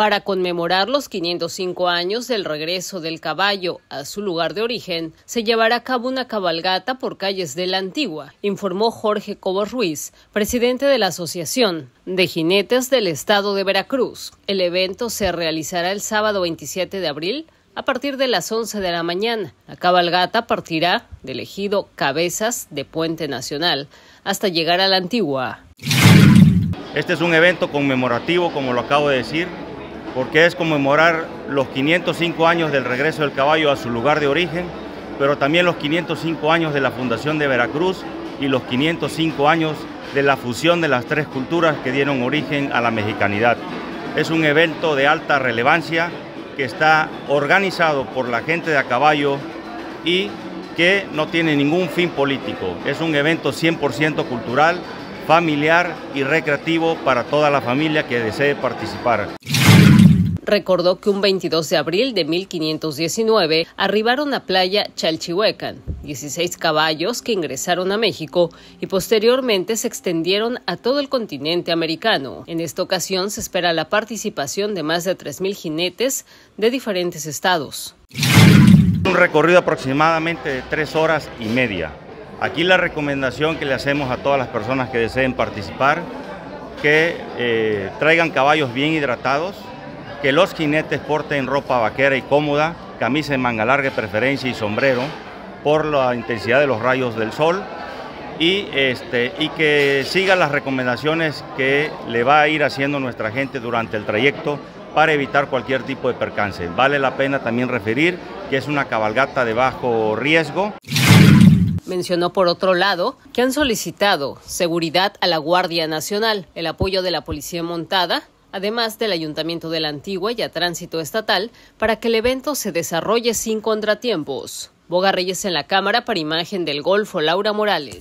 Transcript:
Para conmemorar los 505 años del regreso del caballo a su lugar de origen, se llevará a cabo una cabalgata por calles de la Antigua, informó Jorge Cobos Ruiz, presidente de la Asociación de Jinetes del Estado de Veracruz. El evento se realizará el sábado 27 de abril a partir de las 11 de la mañana. La cabalgata partirá del ejido Cabezas de Puente Nacional hasta llegar a la Antigua. Este es un evento conmemorativo, como lo acabo de decir, porque es conmemorar los 505 años del regreso del caballo a su lugar de origen, pero también los 505 años de la fundación de Veracruz y los 505 años de la fusión de las tres culturas que dieron origen a la mexicanidad. Es un evento de alta relevancia que está organizado por la gente de a caballo y que no tiene ningún fin político. Es un evento 100% cultural, familiar y recreativo para toda la familia que desee participar. Recordó que un 22 de abril de 1519 arribaron a Playa Chalchihuecan 16 caballos que ingresaron a México y posteriormente se extendieron a todo el continente americano. En esta ocasión se espera la participación de más de 3,000 jinetes de diferentes estados. Un recorrido aproximadamente de 3 horas y media. Aquí la recomendación que le hacemos a todas las personas que deseen participar, que traigan caballos bien hidratados, que los jinetes porten ropa vaquera y cómoda, camisa de manga larga de preferencia y sombrero, por la intensidad de los rayos del sol, y que sigan las recomendaciones que le va a ir haciendo nuestra gente durante el trayecto para evitar cualquier tipo de percance. Vale la pena también referir que es una cabalgata de bajo riesgo. Mencionó por otro lado que han solicitado seguridad a la Guardia Nacional, el apoyo de la Policía Montada, además del Ayuntamiento de la Antigua y a Tránsito Estatal, para que el evento se desarrolle sin contratiempos. Boga Reyes en la cámara para Imagen del Golfo, Laura Morales.